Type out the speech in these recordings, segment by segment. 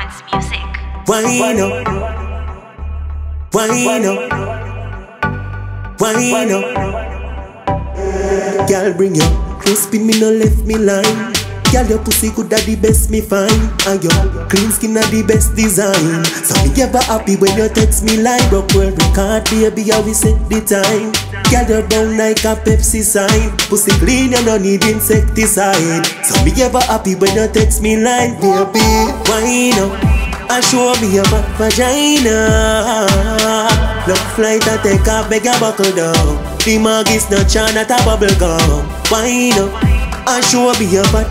Performance music. Wine up, wine up, wine up. Girl, bring your crispy, me no left me line. Girl, your pussy good at the best me find, and your clean skin at the best design. So me ever happy when you text me like broke world record, baby, how we set the time. Girl, you're down like a Pepsi sign. Pussy clean, you no need insecticide. So me ever happy when you text me like, baby, wine up and show me your back vagina. Look flight I take off, beg your buckle down. The mug is not China, not a bubble gum. Wine up and show me your fat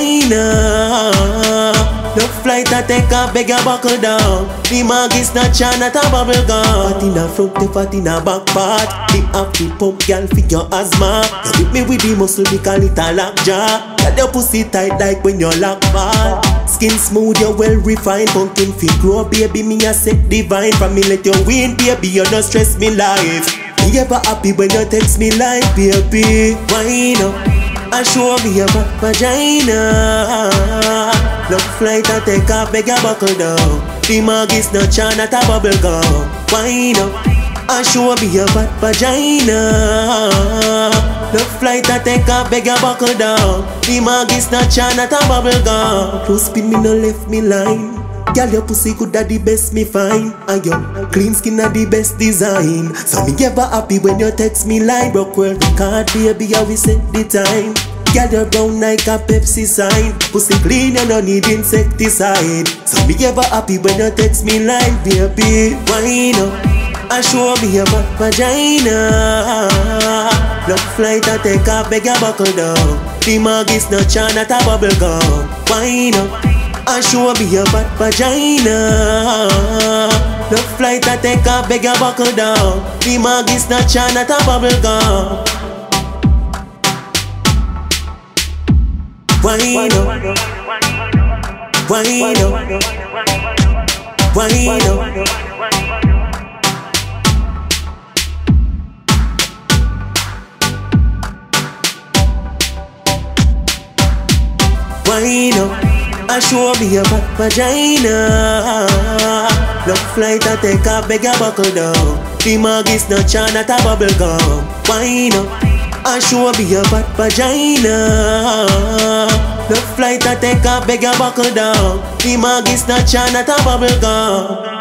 vagina. Look flight I take off, beg your buckle down. The mug is not China, not a bubble gum. Fat in the front, the fat in the back part. The up the pump, girl, for your asthma. You hit me with the muscle, we call it a lockjaw. Got your pussy tight like when you lock ball. Skin smooth, you well refined. Pumpkin fit grow, baby, me a set divine. From me let you win, baby, you don't stress me life. Me ever happy when you text me like, baby, wine up and show me your back vagina. Look flight I take off, beg your buckle down. The mug is not China, not a bubble gum. Wine up and show me your fat vagina. Look flight I take off, beg your buckle down. The mug is not China, not a bubble gum. Close spin, me no left me line. Girl, your pussy good at the best me find, and your clean skin at the best design. So me ever happy when you text me like broke world record, baby, how we set the time. Girl, you're brown like a Pepsi sign. Pussy clean, you no need insecticide. So me ever happy when you text me like, baby, wine up and show me your back vagina. Look flight I take off, beg your buckle down. The mug is not China, not a bubble gum. Wine up and show me your fat vagina. Look flight I take off, beg your buckle down. The mug is not China, not a bubble gum. Wine up, wine up, wine up. Wine up and show me your fat vagina. Look flight I take off, beg your buckle down. The mug is not China, not a bubble gum. Wine up and show me your fat vagina. Look flight I take off, beg your buckle down. The mug is not China, not a bubble gum.